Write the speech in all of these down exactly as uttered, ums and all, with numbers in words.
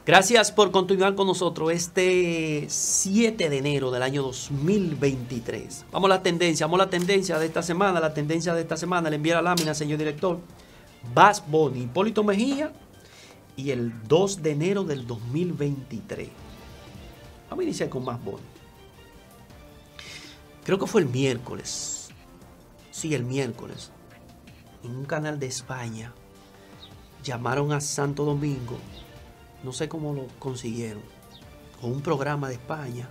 Gracias por continuar con nosotros este siete de enero del año dos mil veintitrés. Vamos a la tendencia, vamos a la tendencia de esta semana. La tendencia de esta semana, le envía la lámina, señor director. Bad Bunny, Hipólito Mejía, y el dos de enero del dos mil veintitrés. Vamos a iniciar con Bad Bunny. Creo que fue el miércoles. Sí, el miércoles. En un canal de España llamaron a Santo Domingo. No sé cómo lo consiguieron. O un programa de España.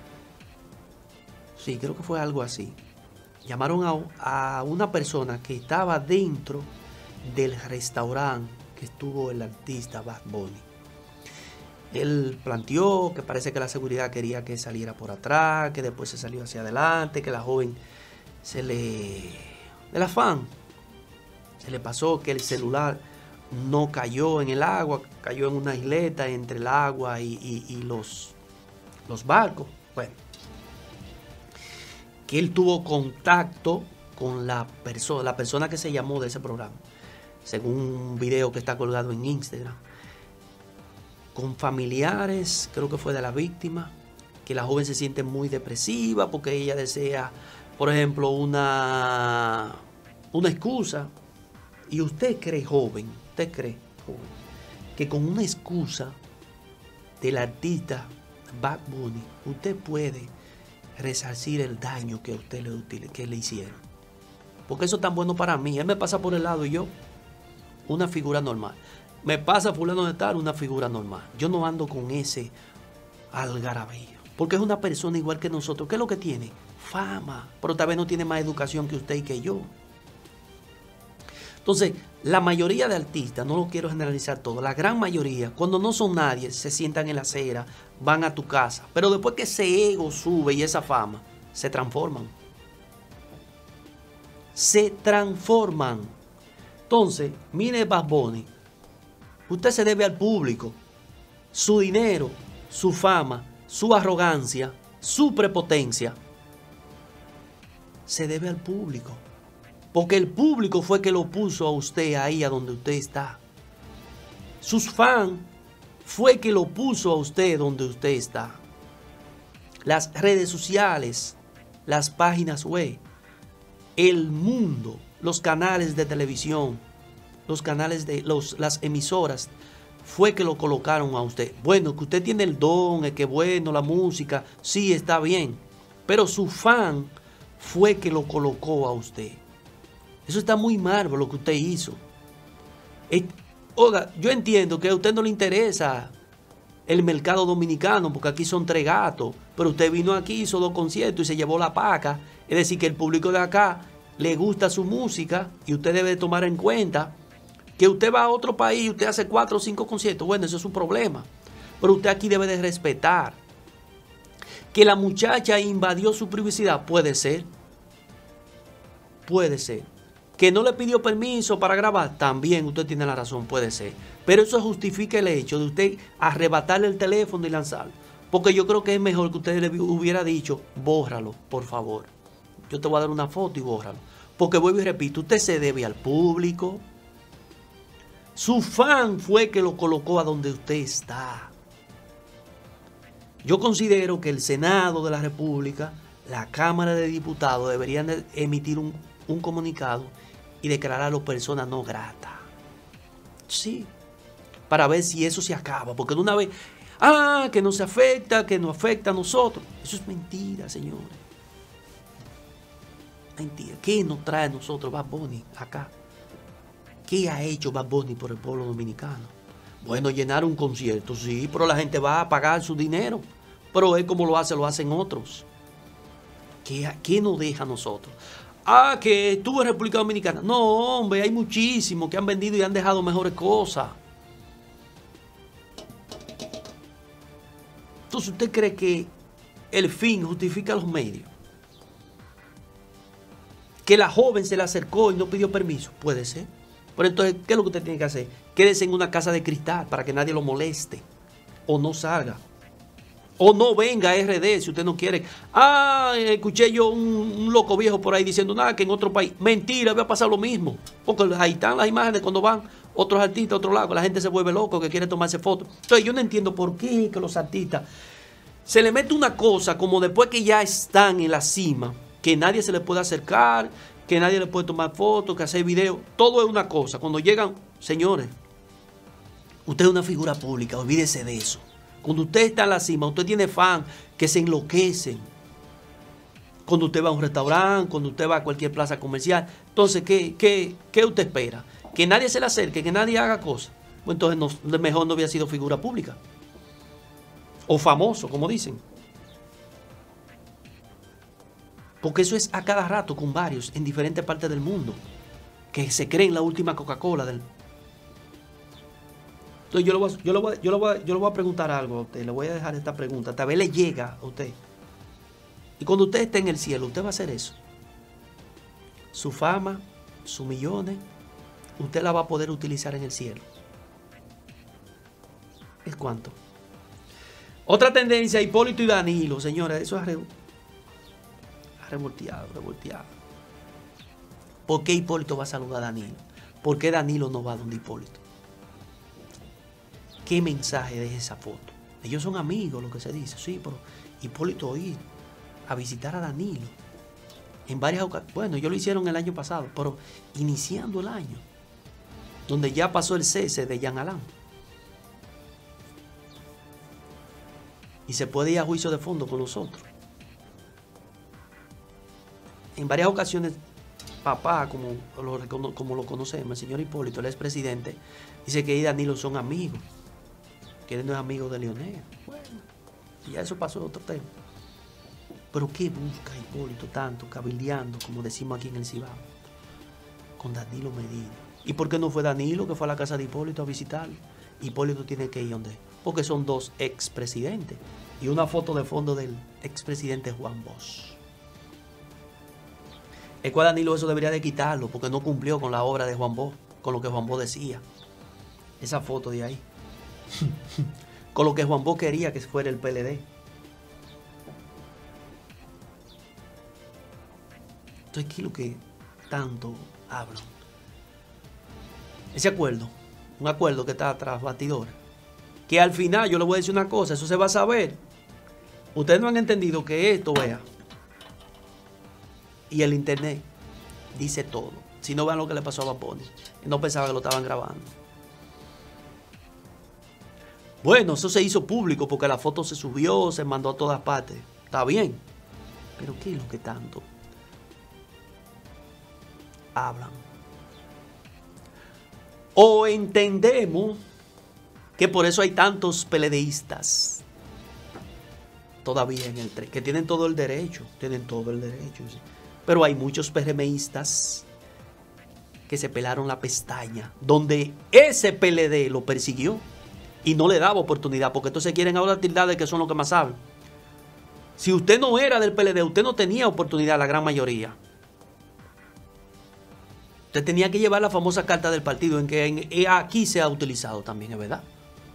Sí, creo que fue algo así. Llamaron a, a una persona que estaba dentro del restaurante que estuvo el artista Bad Bunny. Él planteó que parece que la seguridad quería que saliera por atrás, que después se salió hacia adelante, que la joven se le... del afán. Se le pasó que el celular no cayó en el agua, cayó en una isleta entre el agua y, y, y los, los barcos. Bueno, que él tuvo contacto con la persona, la persona que se llamó de ese programa, según un video que está colgado en Instagram, con familiares, creo que fue de la víctima, que la joven se siente muy depresiva porque ella desea, por ejemplo, una, una excusa. Y usted cree, joven, usted cree, joven, que con una excusa del artista Bad Bunny, usted puede resarcir el daño que a usted le, que le hicieron. Porque eso es tan bueno para mí. Él me pasa por el lado y yo, una figura normal. Me pasa fulano de tal, una figura normal. Yo no ando con ese algarabía. Porque es una persona igual que nosotros. ¿Qué es lo que tiene? Fama. Pero tal vez no tiene más educación que usted y que yo. Entonces, la mayoría de artistas, no lo quiero generalizar todo, la gran mayoría, cuando no son nadie, se sientan en la acera, van a tu casa. Pero después que ese ego sube y esa fama, se transforman. Se transforman. Entonces, mire Bad Bunny, usted se debe al público. Su dinero, su fama, su arrogancia, su prepotencia, se debe al público. Porque el público fue que lo puso a usted ahí a donde usted está. Sus fans fue que lo puso a usted donde usted está. Las redes sociales, las páginas web, el mundo, los canales de televisión, los canales de los, las emisoras, fue que lo colocaron a usted. Bueno, que usted tiene el don, es que bueno, la música, sí está bien. Pero su fan fue que lo colocó a usted. Eso está muy mal por lo que usted hizo. Oiga, yo entiendo que a usted no le interesa el mercado dominicano, porque aquí son tres gatos, pero usted vino aquí, hizo dos conciertos y se llevó la paca. Es decir, que el público de acá le gusta su música y usted debe tomar en cuenta que usted va a otro país y usted hace cuatro o cinco conciertos. Bueno, eso es un problema. Pero usted aquí debe de respetar. Que la muchacha invadió su privacidad, puede ser. Puede ser. Que no le pidió permiso para grabar, también usted tiene la razón, puede ser. Pero eso justifica el hecho de usted arrebatarle el teléfono y lanzarlo. Porque yo creo que es mejor que usted le hubiera dicho, bórralo, por favor. Yo te voy a dar una foto y bórralo. Porque vuelvo y repito, usted se debe al público. Su fan fue que lo colocó a donde usted está. Yo considero que el Senado de la República, la Cámara de Diputados deberían de emitir un, un comunicado y declararlo persona no grata. Sí. Para ver si eso se acaba. Porque de una vez, ah, que no se afecta, que no afecta a nosotros. Eso es mentira, señores. Mentira. ¿Qué nos trae a nosotros Bad Bunny acá? ¿Qué ha hecho Bad Bunny por el pueblo dominicano? Bueno, llenar un concierto, sí, pero la gente va a pagar su dinero. Pero es como lo hace, lo hacen otros. ¿Qué, qué nos deja a nosotros? Ah, que estuvo en República Dominicana. No, hombre, hay muchísimos que han vendido y han dejado mejores cosas. Entonces, ¿usted cree que el fin justifica los medios? Que la joven se le acercó y no pidió permiso. Puede ser. Pero entonces, ¿qué es lo que usted tiene que hacer? Quédese en una casa de cristal para que nadie lo moleste. O no salga. O no venga a R D si usted no quiere. Ah, escuché yo un, un loco viejo por ahí diciendo nada, que en otro país. Mentira, va a pasar lo mismo. Porque ahí están las imágenes cuando van. otros artistas a otro lado, la gente se vuelve loco, que quiere tomarse fotos. Entonces yo no entiendo por qué que los artistas se le mete una cosa como después que ya están en la cima, que nadie se les puede acercar, que nadie le puede tomar fotos, que hacer videos. Todo es una cosa. Cuando llegan, señores, usted es una figura pública, olvídese de eso. Cuando usted está en la cima, usted tiene fans que se enloquecen. Cuando usted va a un restaurante, cuando usted va a cualquier plaza comercial. Entonces, ¿qué, qué, qué usted espera? Que nadie se le acerque, que nadie haga cosas. Pues entonces no, mejor no había sido figura pública. O famoso, como dicen. Porque eso es a cada rato con varios en diferentes partes del mundo. Que se creen la última Coca-Cola del... Entonces yo le, voy a, yo, le voy a, yo, le voy a, yo le voy a preguntar algo a usted. Le voy a dejar esta pregunta. Tal vez le llega a usted. Y cuando usted esté en el cielo, usted va a hacer eso. Su fama, sus millones, usted la va a poder utilizar en el cielo. ¿Es cuánto? Otra tendencia, Hipólito y Danilo, señores, eso es re... revolteado, revolteado. ¿Por qué Hipólito va a saludar a Danilo? ¿Por qué Danilo no va a donde Hipólito? ¿Qué mensaje deja esa foto? Ellos son amigos, lo que se dice, sí, pero Hipólito ir a visitar a Danilo en varias ocasiones. Bueno, ellos lo hicieron el año pasado, pero iniciando el año, donde ya pasó el cese de Jean Alain. Y se puede ir a juicio de fondo con nosotros. En varias ocasiones, papá, como lo, como lo conocemos, el señor Hipólito, el expresidente, dice que él y Danilo son amigos, que él no es amigo de Leonel. Bueno, ya eso pasó, otro tema. Pero ¿qué busca Hipólito tanto, cabildeando, como decimos aquí en el Cibao, con Danilo Medina? ¿Y por qué no fue Danilo que fue a la casa de Hipólito a visitarlo? Hipólito tiene que ir donde, porque son dos expresidentes. Y una foto de fondo del expresidente Juan Bosch. El cual Danilo eso debería de quitarlo, porque no cumplió con la obra de Juan Bosch, con lo que Juan Bosch decía. Esa foto de ahí. Con lo que Juan Bosch quería que fuera el P L D. Entonces, ¿qué es lo que tanto hablan? Ese acuerdo, un acuerdo que está tras batidores, que al final, yo le voy a decir una cosa, eso se va a saber. Ustedes no han entendido que esto, vea, y el internet dice todo. Si no, vean lo que le pasó a Bad Bunny. No pensaba que lo estaban grabando. Bueno, eso se hizo público porque la foto se subió, se mandó a todas partes. Está bien. Pero ¿qué es lo que tanto hablan? O entendemos que por eso hay tantos peledeístas todavía en el tren, que tienen todo el derecho, tienen todo el derecho. ¿Sí? Pero hay muchos PRMistas que se pelaron la pestaña, donde ese P L D lo persiguió y no le daba oportunidad, porque entonces quieren ahora tildar de que son los que más saben. Si usted no era del P L D, usted no tenía oportunidad, la gran mayoría. Usted tenía que llevar la famosa carta del partido, en que en, aquí se ha utilizado también, es verdad.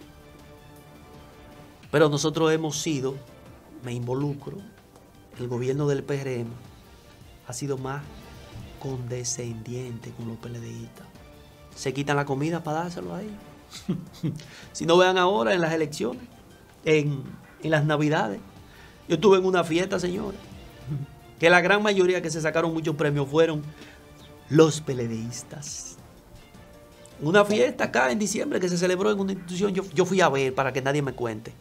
Pero nosotros hemos sido, me involucro, el gobierno del P R M ha sido más condescendiente con los PLDistas. Se quitan la comida para dárselo a ellos. Si no, vean ahora en las elecciones, en, en las navidades. Yo estuve en una fiesta, señores, que la gran mayoría que se sacaron muchos premios fueron los PLDistas. Una fiesta acá en diciembre que se celebró en una institución, yo, yo fui a ver para que nadie me cuente.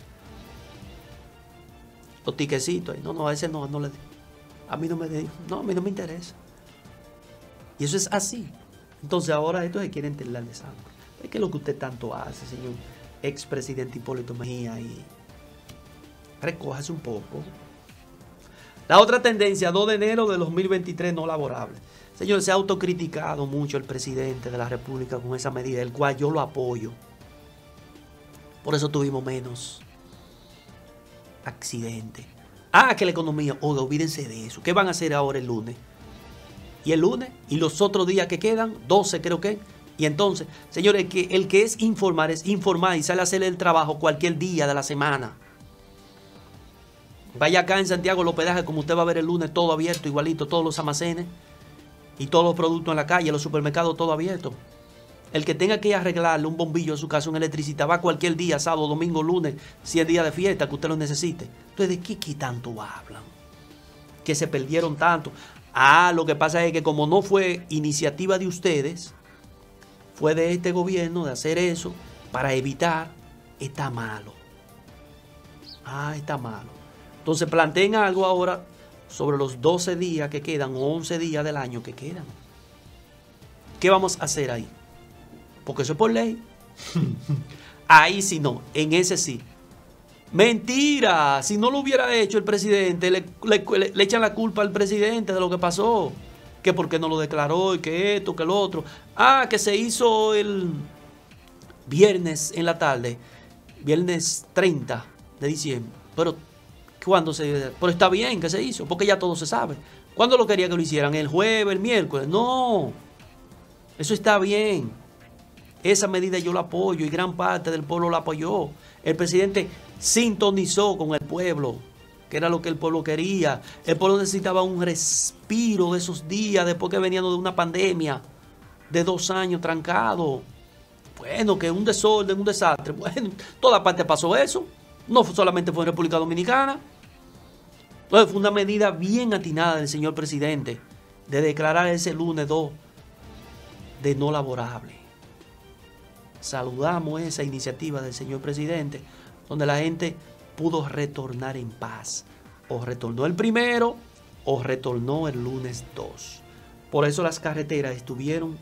Los tiquecitos ahí. No, no, a ese no, no le a mí no me no, a mí no me interesa. Y eso es así. Entonces ahora esto se quiere enterrar de sangre. Es que lo que usted tanto hace, señor expresidente Hipólito Mejía, y recójase un poco. La otra tendencia, dos de enero de dos mil veintitrés, no laborable. Señor, se ha autocriticado mucho el presidente de la República con esa medida, el cual yo lo apoyo. Por eso tuvimos menos accidentes. Ah, que la economía, oiga, olvídense de eso. ¿Qué van a hacer ahora el lunes? Y el lunes, y los otros días que quedan, doce creo que. Y entonces, señores, el que, el que es informar, es informar y sale a hacer el trabajo cualquier día de la semana. Vaya acá en Santiago, los hospedajes, como usted va a ver el lunes, todo abierto, igualito, todos los almacenes y todos los productos en la calle, los supermercados, todo abierto. El que tenga que arreglarle un bombillo a su casa, un electricista, va cualquier día, sábado, domingo, lunes, si es día de fiesta, que usted lo necesite. Entonces, ¿de qué, qué tanto hablan? Que se perdieron tanto. Ah, lo que pasa es que como no fue iniciativa de ustedes, fue de este gobierno de hacer eso para evitar, está malo. Ah, está malo. Entonces planteen algo ahora sobre los doce días que quedan o once días del año que quedan. ¿Qué vamos a hacer ahí? Porque eso es por ley. Ahí sí no, en ese sí. Mentira, si no lo hubiera hecho el presidente, le, le, le echan la culpa al presidente de lo que pasó. Que porque no lo declaró y que esto, que lo otro. Ah, que se hizo el viernes en la tarde, viernes treinta de diciembre. Pero, ¿cuándo se...? Pero está bien que se hizo, porque ya todo se sabe. ¿Cuándo lo quería que lo hicieran? ¿El jueves, el miércoles? No, eso está bien. Esa medida yo la apoyo y gran parte del pueblo la apoyó. El presidente sintonizó con el pueblo, que era lo que el pueblo quería. El pueblo necesitaba un respiro de esos días después que venían de una pandemia de dos años trancado. Bueno, que un desorden, un desastre. Bueno, toda parte pasó eso. No solamente fue en República Dominicana. Entonces fue una medida bien atinada del señor presidente de declarar ese lunes dos de no laborable. Saludamos esa iniciativa del señor presidente, donde la gente pudo retornar en paz. O retornó el primero, o retornó el lunes dos. Por eso las carreteras estuvieron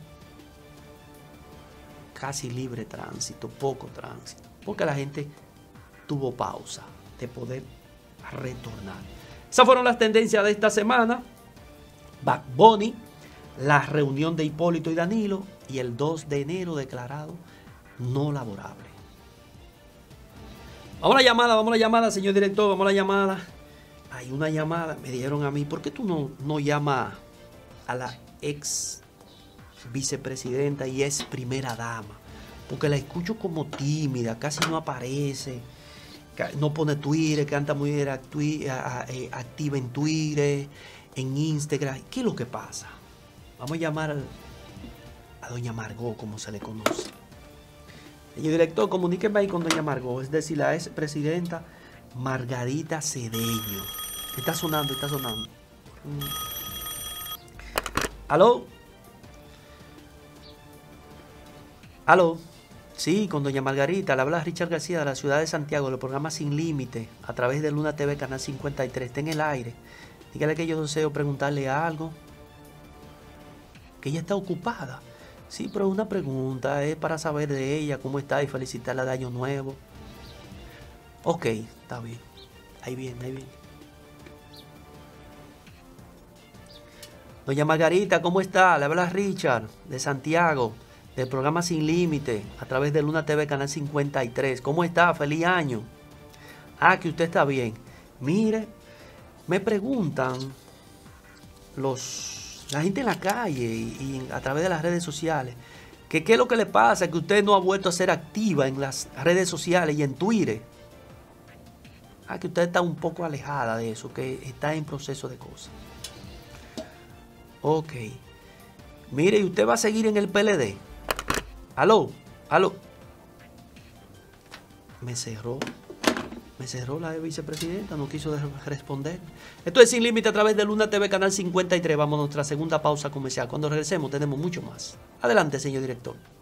casi libre tránsito, poco tránsito. Porque la gente tuvo pausa de poder retornar. Esas fueron las tendencias de esta semana. Bad Bunny, la reunión de Hipólito y Danilo y el dos de enero declarado no laborable. Vamos a la llamada, vamos a la llamada, señor director, vamos a la llamada. Hay una llamada, me dijeron a mí, ¿por qué tú no, no llamas a la ex vicepresidenta y ex primera dama? Porque la escucho como tímida, casi no aparece, no pone Twitter, que anda muy activa en Twitter, en Instagram. ¿Qué es lo que pasa? Vamos a llamar a doña Margot, como se le conoce. Señor director, comuníqueme ahí con doña Margot, es decir, la ex presidenta Margarita Cedeño. Está sonando, está sonando. Mm. ¿Aló? ¿Aló? Sí, con doña Margarita, le habla Richard García de la ciudad de Santiago, del programa Sin Límite, a través de Luna T V, Canal cincuenta y tres. Está en el aire. Dígale que yo deseo preguntarle algo. Que ella está ocupada. Sí, pero una pregunta, es para saber de ella, cómo está y felicitarla de Año Nuevo. Ok, está bien. Ahí viene, ahí viene. Doña Margarita, ¿cómo está? Le habla Richard de Santiago, del programa Sin Límite, a través de Luna T V, Canal cincuenta y tres. ¿Cómo está? Feliz año. Ah, que usted está bien. Mire, me preguntan los... la gente en la calle y, y a través de las redes sociales, que qué es lo que le pasa, que usted no ha vuelto a ser activa en las redes sociales y en Twitter. Ah, que usted está un poco alejada de eso, que está en proceso de cosas. Ok. Mire, ¿y usted va a seguir en el P L D? ¿Aló? ¿Aló? Me cerró. Me cerró la vicepresidenta, no quiso responder. Esto es Sin Límite a través de Luna T V, Canal cincuenta y tres. Vamos a nuestra segunda pausa comercial. Cuando regresemos tenemos mucho más. Adelante, señor director.